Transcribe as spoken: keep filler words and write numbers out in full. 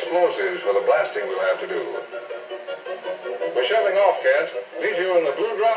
explosives for the blasting we'll have to do. We're shoving off, Kent. Meet you in the blue drop.